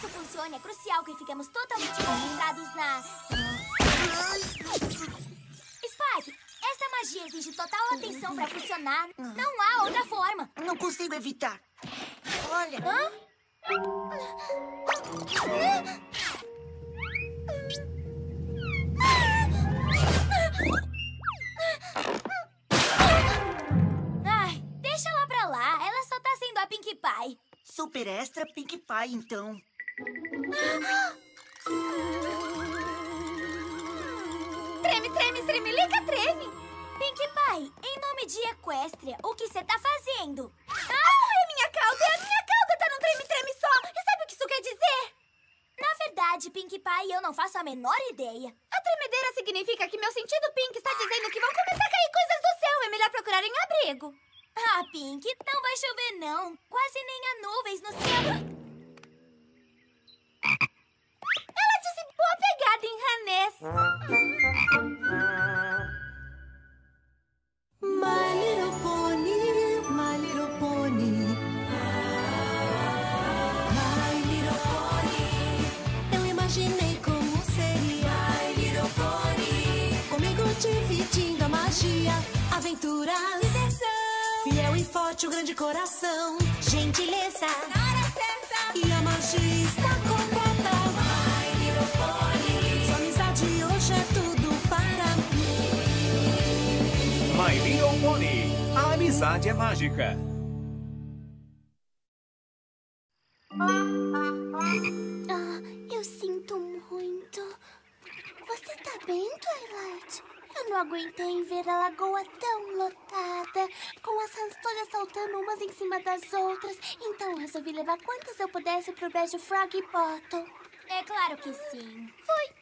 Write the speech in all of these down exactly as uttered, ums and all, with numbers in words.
funcione, é crucial que fiquemos totalmente concentrados na... Spike, esta magia exige total atenção pra funcionar. Não há outra forma. Não consigo evitar. Olha. Hã? Ai, deixa ela pra lá. Ela só tá sendo a Pinkie Pie. Super Extra Pinkie Pie, então. Treme, treme, tremelica, treme. Pinkie Pie, em nome de Equestria, o que você tá fazendo? Ah, é minha cauda, é a minha cauda, tá num treme-treme só. E sabe o que isso quer dizer? Na verdade, Pinkie Pie, eu não faço a menor ideia. A tremedeira significa que meu sentido Pink está dizendo que vão começar a cair coisas do céu. É melhor procurar em abrigo. Ah, Pink, não vai chover, não. Quase nem há nuvens no céu. Ela disse boa pegada em ranês. My little pony, my little pony. My little pony. Eu imaginei como seria. My little pony. Comigo dividindo a magia, aventuras, diversão. Fiel e forte, o grande coração. Gentileza, na hora certa. E a magia está completa. My little pony. Sua amizade hoje é tudo para mim. My Little Pony. A amizade é mágica. Ah, eu sinto muito. Você tá bem, Twilight? Eu não aguentei ver a lagoa tão lotada, com as rãs todas saltando umas em cima das outras. Então resolvi levar quantas eu pudesse pro beijo Frog Bottom. É claro que sim. Fui.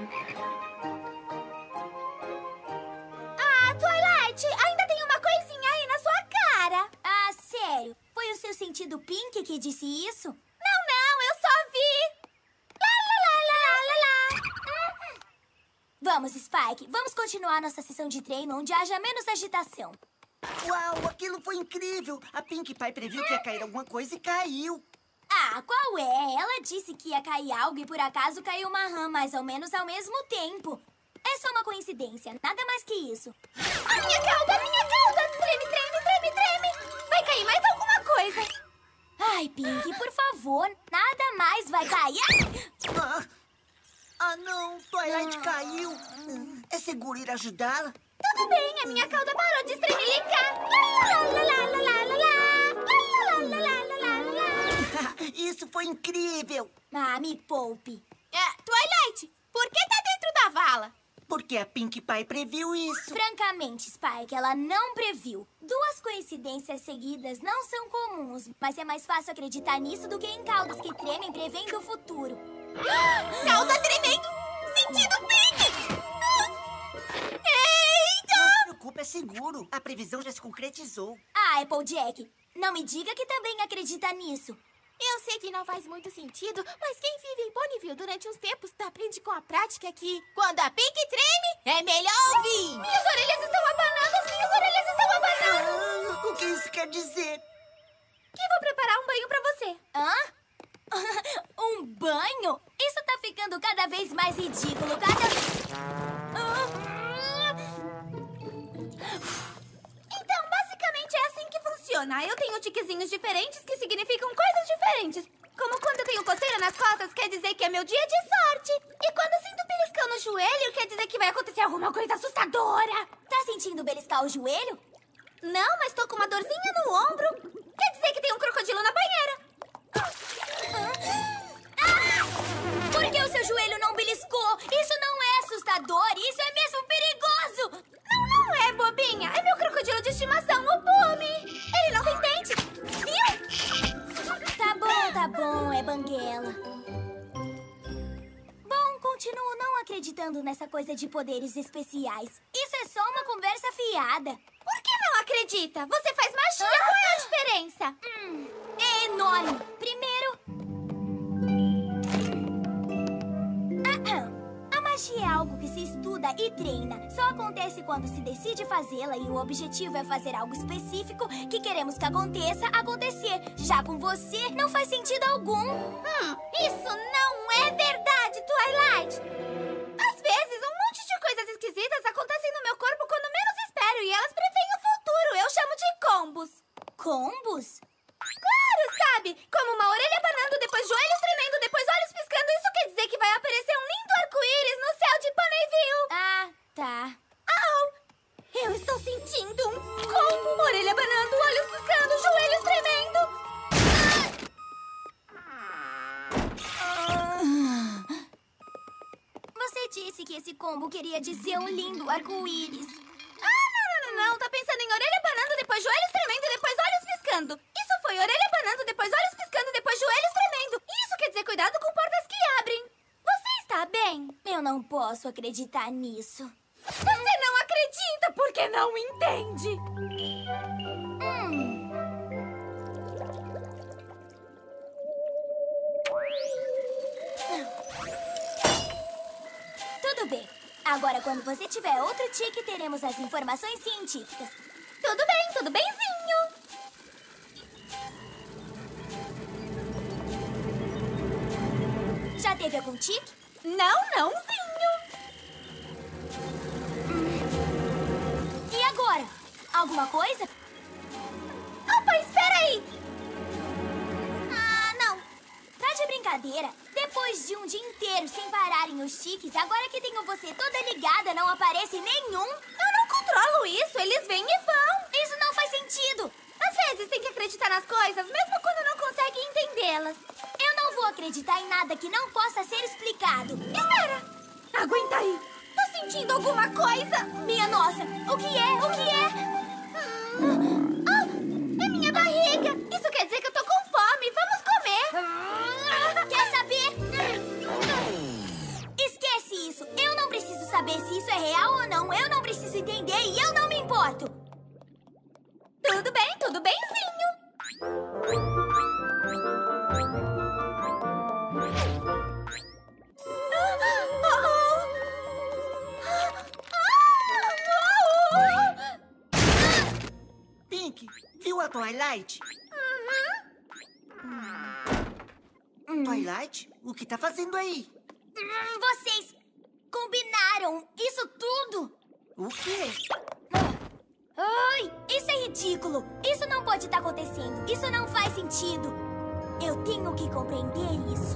Ah, Twilight, ainda tem uma coisinha aí na sua cara. Ah, sério? Foi o seu sentido Pink que disse isso? Não, não, eu só vi. Lá, lá, lá, lá, lá, lá. Hum. Vamos, Spike, vamos continuar nossa sessão de treino onde haja menos agitação. Uau, aquilo foi incrível. A Pinkie Pie previu que ia cair alguma coisa e caiu. Ah, qual é? Ela disse que ia cair algo e por acaso caiu uma rã mais ou menos ao mesmo tempo. É só uma coincidência, nada mais que isso. A minha cauda, a minha cauda! Treme, treme, treme, treme! Vai cair mais alguma coisa! Ai, Pink, por favor, nada mais vai cair. Ah, ah não, Twilight caiu. É seguro ir ajudá-la? Tudo bem, a minha cauda parou de estremelicar. Lá, lá, lá, lá, lá, lá, lá, lá, lá, lá, lá, lá. Isso foi incrível. Ah, me poupe. É, Twilight, por que tá dentro da vala? Porque a Pinkie Pie previu isso. Francamente, Spike, ela não previu. Duas coincidências seguidas não são comuns, mas é mais fácil acreditar nisso do que em caudas que tremem prevendo o futuro. Cauda tremendo! Sentido Pink! Eita! Não se preocupe, é seguro. A previsão já se concretizou. Ah, Applejack, não me diga que também acredita nisso. Eu sei que não faz muito sentido, mas quem vive em Ponyville durante uns tempos aprende com a prática que quando a Pink treme, é melhor ouvir. Minhas orelhas estão abanando, as minhas orelhas estão abanando. Ah, o que isso quer dizer? Que vou preparar um banho pra você. Hã? Um banho? Isso tá ficando cada vez mais ridículo, cada... Então, basicamente é assim que funciona. Eu tenho tiquezinhos diferentes que significam coisas diferentes. Como quando eu tenho coceira nas costas, quer dizer que é meu dia de sorte. E quando sinto beliscão no joelho, quer dizer que vai acontecer alguma coisa assustadora. Tá sentindo beliscar o joelho? Não, mas tô com uma dorzinha no ombro. Quer dizer que tem um crocodilo na banheira. Ah! Por que o seu joelho não beliscou? Isso não é assustador, isso é mesmo perigoso! Não, não é, bobinha. É meu crocodilo de estimação, o Bumi. Ele não tem dente, viu? Tá bom, tá bom, é banguela. Bom, continuo não acreditando nessa coisa de poderes especiais. Isso é só uma conversa fiada. Por que não acredita? Você faz magia, ah! Qual é a diferença? Hum, é enorme. Primeiro... A magia é algo que se estuda cauda e treina. Só acontece quando se decide fazê-la e o objetivo é fazer algo específico que queremos que aconteça, acontecer. Já com você, não faz sentido algum. Hum, isso não é verdade, Twilight! Às vezes, um monte de coisas esquisitas acontecem no meu corpo quando menos espero e elas preveem o futuro. Eu chamo de combos. Combos? Claro, sabe? Como uma orelha abanando, depois joelhos tremendo, depois olhos piscando. Isso quer dizer que vai aparecer um lindo arco-íris no céu de Ponyville. Ah, tá. Au! Eu estou sentindo um combo. Orelha abanando, olhos piscando, joelhos tremendo. Você disse que esse combo queria dizer um lindo arco-íris. Ah, não, não, não, não. Tá pensando em orelha abanando, depois joelhos tremendo, depois olhos piscando. Isso foi orelha abanando, depois olhos piscando, depois joelhos tremendo. Isso quer dizer cuidado com portas que abrem. Você está bem? Eu não posso acreditar nisso. Você não acredita porque não entende. Hum. Tudo bem. Agora, quando você tiver outro tique, teremos as informações científicas. Tudo bem, tudo benzinho. Já teve algum tique? Não, nãozinho. E agora? Alguma coisa? Opa, espera aí. Ah, não. Tá de brincadeira? Depois de um dia inteiro sem pararem os tiques, agora que tenho você toda ligada, não aparece nenhum? Eu não controlo isso, eles vêm e vão. Isso não faz sentido. Às vezes tem que acreditar nas coisas, mesmo quando não consegue entendê-las. Eu não vou acreditar em nada que não possa ser explicado. Espera! Aguenta aí. Tô sentindo alguma coisa. Minha nossa, o que é? O que é? Hum. Ah, é minha barriga. Isso quer dizer que eu tô com fome. Vamos comer. Quer saber? Esquece isso. Eu não preciso saber se isso é real ou não. Eu não preciso entender e eu não me importo. Tudo bem, tudo benzinho. Pink, viu a Twilight? Hum. Twilight, o que tá fazendo aí? Hum, Vocês combinaram isso tudo? O quê? Ai, isso é ridículo. Isso não pode estar acontecendo. Isso não faz sentido. Eu tenho que compreender isso.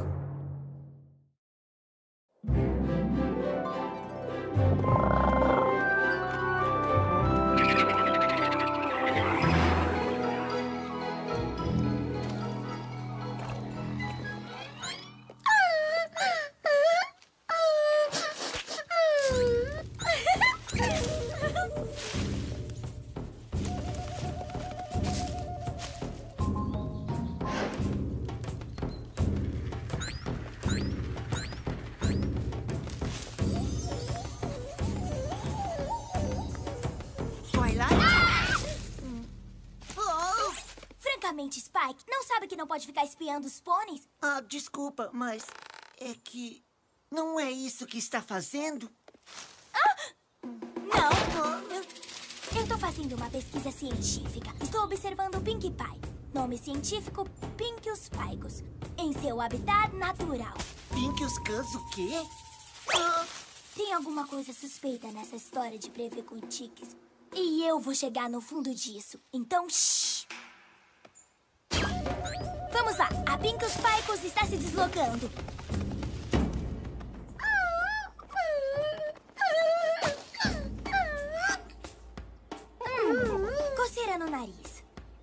Francamente, Spike, não sabe que não pode ficar espiando os pôneis? Ah, desculpa, mas é que não é isso que está fazendo? Não. Eu, eu tô fazendo uma pesquisa científica. Estou observando o Pinkie Pie. Nome científico, Pinkius Picus. Em seu habitat natural. Pinkius Cãs o quê? Ah, Tem alguma coisa suspeita nessa história de prever com tiques. E eu vou chegar no fundo disso. Então, shh. Vamos lá. A Pinkius Picus está se deslocando. Hum, coceira no nariz.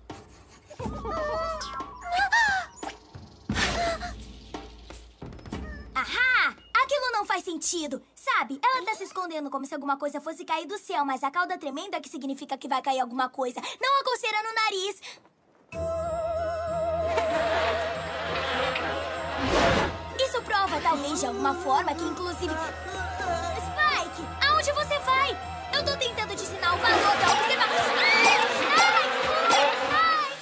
Ahá! Aquilo não faz sentido. Sabe, ela tá se escondendo como se alguma coisa fosse cair do céu, mas a cauda tremenda que significa que vai cair alguma coisa. Não a coceira no nariz. Isso prova, talvez, de alguma forma, que inclusive... Spike, aonde você vai? Eu tô tentando te ensinar o valor da observação. Ai, ai,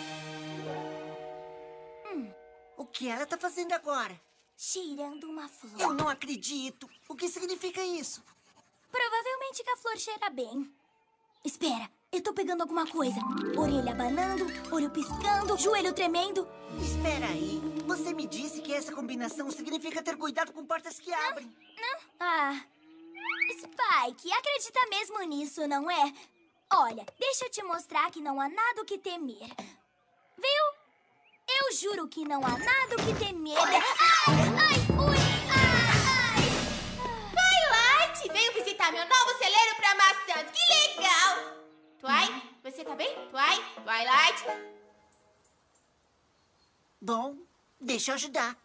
ai. Hum, o que ela tá fazendo agora? cheirando uma flor. Eu não acredito. O que significa isso? Provavelmente que a flor cheira bem. Espera, eu tô pegando alguma coisa. Orelha abanando, olho piscando, joelho tremendo. Espera aí. Você me disse que essa combinação significa ter cuidado com portas que abrem. Não? Ah... Spike, acredita mesmo nisso, não é? Olha, deixa eu te mostrar que não há nada o que temer. Viu? Eu juro que não há nada o que temer. Ai, ai, ui, ai, ai. Twilight, veio visitar meu novo celeiro pra maçãs. Que legal! Twi, você tá bem? Twi, Twilight? Bom, deixa eu ajudar.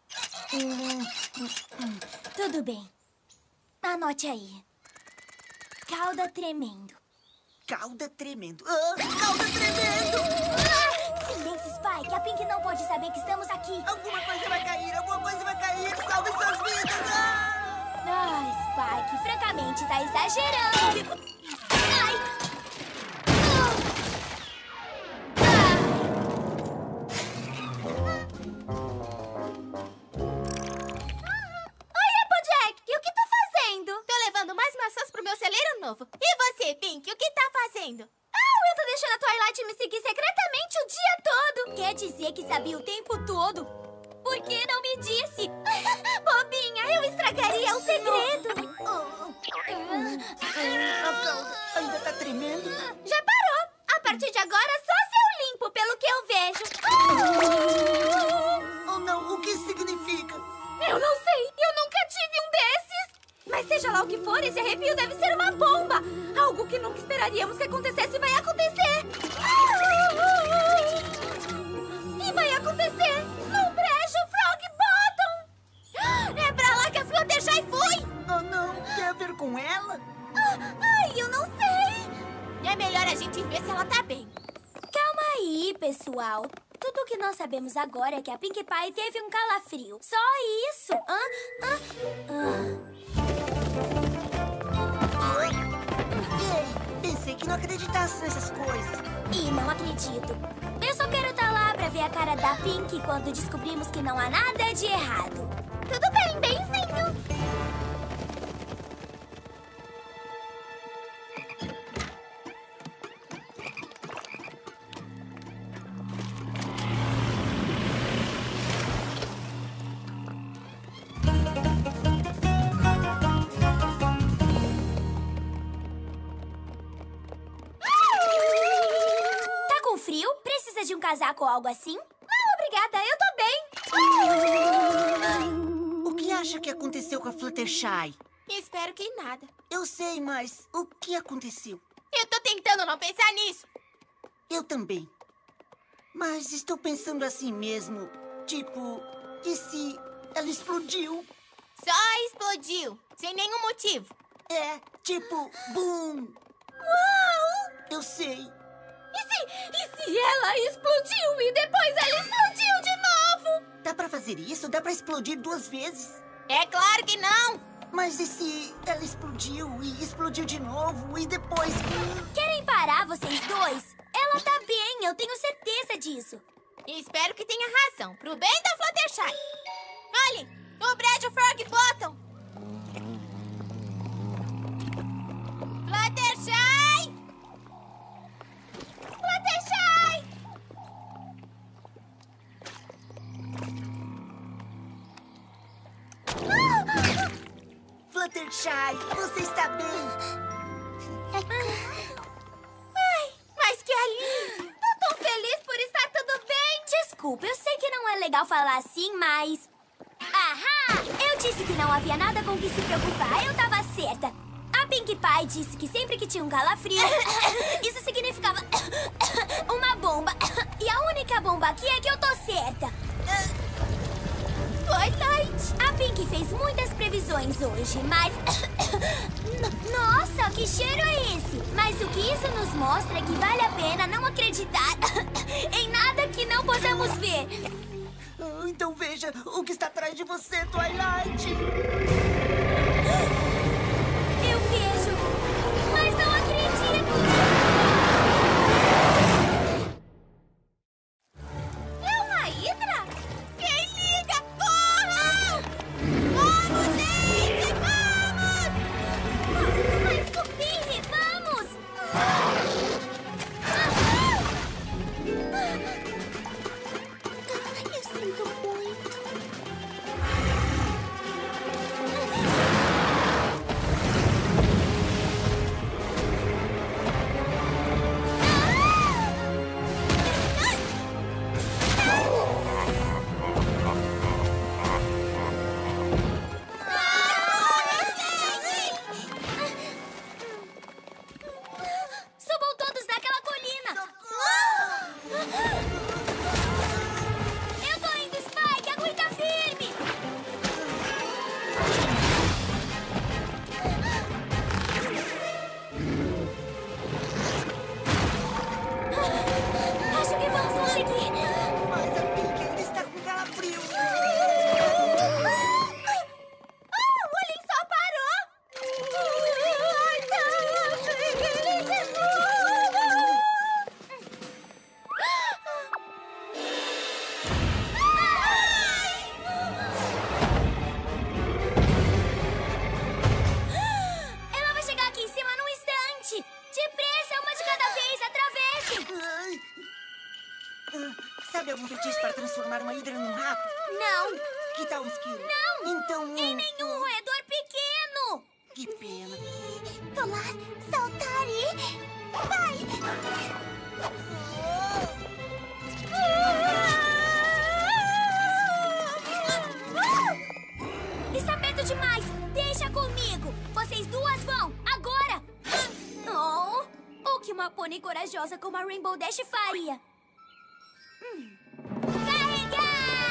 Tudo bem. Anote aí. Cauda tremendo. Cauda tremendo. Ah, cauda tremendo! Ah, silêncio, Spike. A Pink não pode saber que estamos aqui. Alguma coisa vai cair, alguma coisa vai cair. Salve suas vidas! Ah! Ah, Spike, francamente, tá exagerando. Ai! Novo. E você, Pink, o que tá fazendo? Ah, eu tô deixando a Twilight me seguir secretamente o dia todo. Quer dizer que sabia o tempo todo? Por que não me disse? Bobinha, eu estragaria o segredo. A cauda ainda tá tremendo? Já parou. A partir de agora, só se eu limpo, pelo que eu vejo. Oh, não. O que significa? Eu não sei. Eu nunca tive um desses. Mas seja lá o que for, esse arrepio deve ser uma bomba. Algo que nunca esperaríamos que acontecesse vai acontecer. E vai acontecer no brejo Frog Bottom. É pra lá que a Fluttershy foi. Oh, não. Tem a ver com ela? Ai, eu não sei. É melhor a gente ver se ela tá bem. Calma aí, pessoal. Tudo o que nós sabemos agora é que a Pinkie Pie teve um calafrio. Só isso. Hã? Hã? Hã? Ei, pensei que não acreditasse nessas coisas. E não acredito. Eu só quero estar lá pra ver a cara da Pink quando descobrimos que não há nada de errado. Tudo bem, benzinho. De um casaco ou algo assim? Não, obrigada, eu tô bem. O que acha que aconteceu com a Fluttershy? Espero que nada. Eu sei, mas o que aconteceu? Eu tô tentando não pensar nisso. Eu também. Mas estou pensando assim mesmo. Tipo, e se ela explodiu? Só explodiu, sem nenhum motivo. É, tipo, boom. Uau! Eu sei. E se, e se ela explodiu e depois ela explodiu de novo? Dá pra fazer isso? Dá pra explodir duas vezes? É claro que não! Mas e se ela explodiu e explodiu de novo e depois... Querem parar, vocês dois? Ela tá bem, eu tenho certeza disso. Espero que tenha razão, pro bem da Fluttershy. Olhe, no brejo Frog Bottom. Fluttershy! Fluttershy! Fluttershy, você está bem? Ai, mas que alívio! Tô tão feliz por estar tudo bem! Desculpa, eu sei que não é legal falar assim, mas... Ahá! Eu disse que não havia nada com que se preocupar, eu tava certa. A Pinkie Pie disse que sempre que tinha um calafrio, isso significava uma bomba. E a única bomba aqui é que eu tô certa. Twilight! A Pinkie fez muitas previsões hoje, mas... Nossa, que cheiro é esse? Mas o que isso nos mostra é que vale a pena não acreditar em nada que não possamos ver. Então veja o que está atrás de você, Twilight. Eu vejo, mas não acredito. É uma hidra? Quem liga? Corram! Vamos, gente! Vamos! matar o esquilo. Não! Então... Em nenhum roedor pequeno! Que pena. Pular, saltar e... vai! Está perto demais! Deixa comigo! Vocês duas vão! Agora! Oh, o que uma pônei corajosa como a Rainbow Dash faria? Hum. Carregar!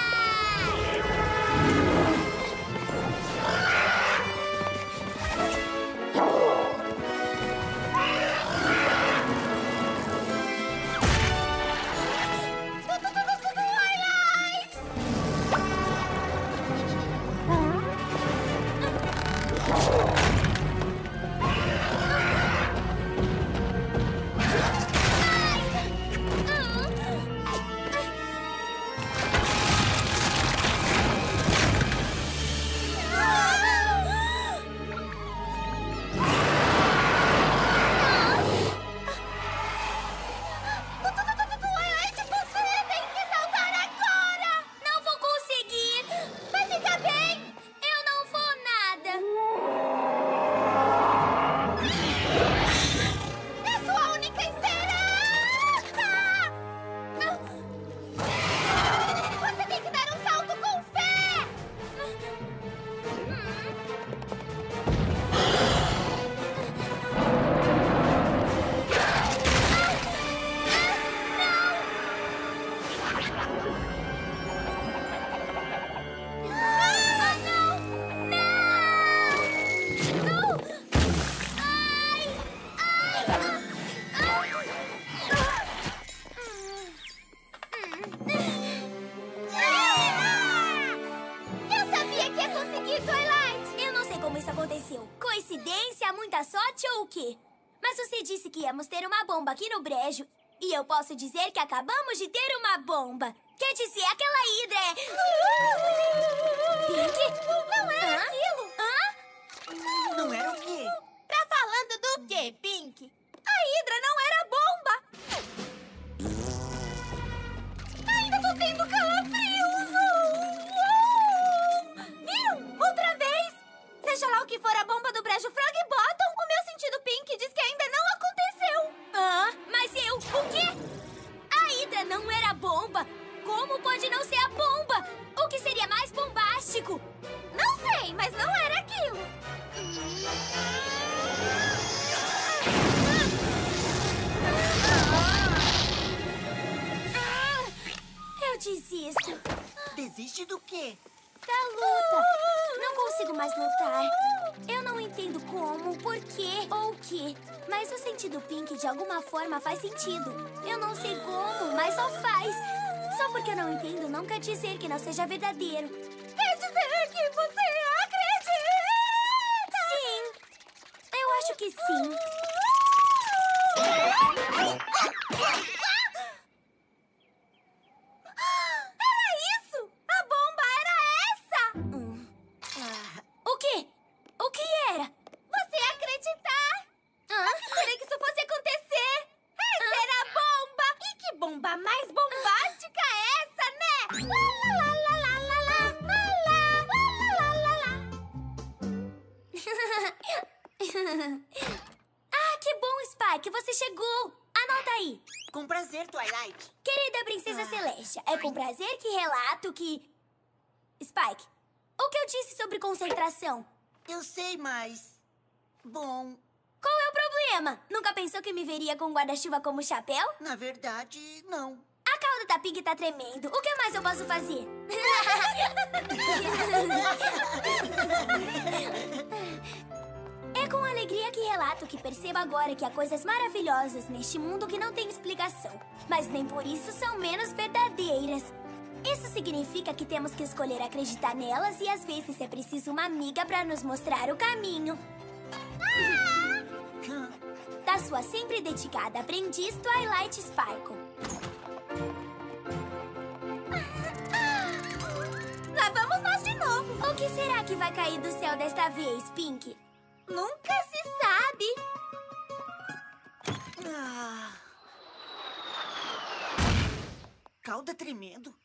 Coincidência, muita sorte ou o quê? Mas você disse que íamos ter uma bomba aqui no brejo. E eu posso dizer que acabamos de ter uma bomba. Quer dizer, aquela hidra é... Pink? Não era Hã? aquilo. Hã? Não era o quê? Tá falando do quê, Pink? A hidra não era bomba! Ainda tô tendo calafrios! Viram? Outra vez! Seja lá o que for a bomba do brejo Frog Bottom, o meu sentido Pink diz que ainda não aconteceu! Ah, mas eu... O quê? A hidra não era bomba. Como pode não ser a bomba? O que seria mais bombástico? Não sei, mas não era aquilo! Ah, eu desisto. Desiste do quê? Da luta. Não consigo mais lutar. Eu não entendo como, por quê ou o quê. Mas o sentido Pink de alguma forma faz sentido. Eu não sei como, mas só faz. Só porque eu não entendo não quer dizer que não seja verdadeiro. Quer dizer que você acredita? Sim. Eu acho que sim. Era isso! A bomba era essa! Hum. Ah. O quê? O que era? Você acreditar! Hã? Queria que isso fosse acontecer! Essa era a bomba! E que bomba mais bombástica é essa, né? Lá, lá, lá, lá, lá, lá, lá, lá, lá, lá, lá. Ah, que bom, Spike. Você chegou. Anota aí. Com prazer, Twilight. Querida Princesa Celestia, é com prazer que relato que... Spike, o que eu disse sobre concentração? Eu sei, mas... Bom, Qual é o problema? Nunca pensou que me veria com um guarda-chuva como chapéu? na verdade, não. A cauda da Pink tá tremendo. O que mais eu posso fazer? É com alegria que relato que percebo agora que há coisas maravilhosas neste mundo que não tem explicação. Mas nem por isso são menos verdadeiras. Isso significa que temos que escolher acreditar nelas e às vezes é preciso uma amiga para nos mostrar o caminho. Da sua sempre dedicada aprendiz Twilight Sparkle. Lá vamos nós de novo! O que será que vai cair do céu desta vez, Pink? Nunca se sabe! Ah. Cauda tremendo.